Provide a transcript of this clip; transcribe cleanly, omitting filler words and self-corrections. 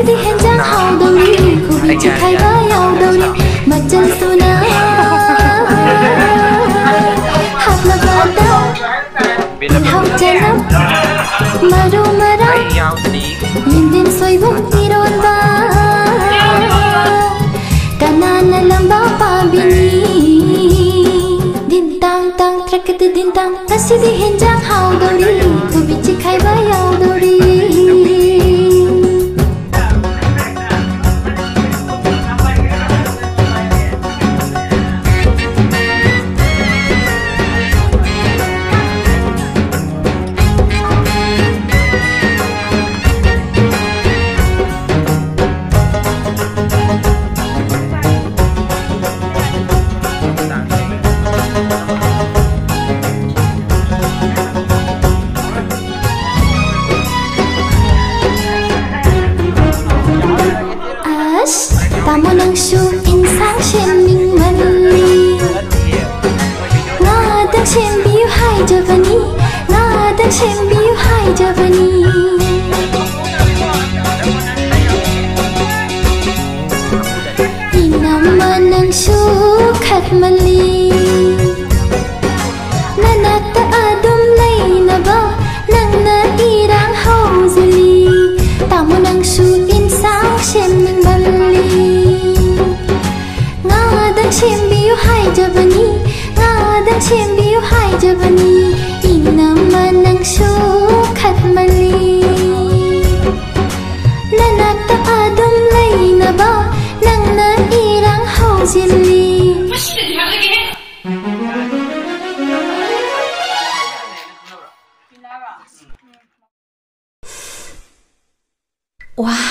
दी है जहाँ हाउ दौड़ी खूबी चिखाई बायाव दौड़ी मचल सुना हाथ लगाता हाउ चलब मारू मरा लिंदिन सोइबुं तिरोन बा kanana lamba pabini din tang tang trakit din tang kasi di henjang haw dori kubi chikai bayaw dori Tamo nang shu insang shen ming manli nga dang shen biu hai javani nga dang shen biu hai javani inama nang shu khat mali nanata adum lay na ba nang na irang hau zuli tamo nang shu insang shen ming manli Chim biu hai javani nga dang chim biu hai javani inama nang shu khat mali nanata adum lay na ba nang na irang hau zili wow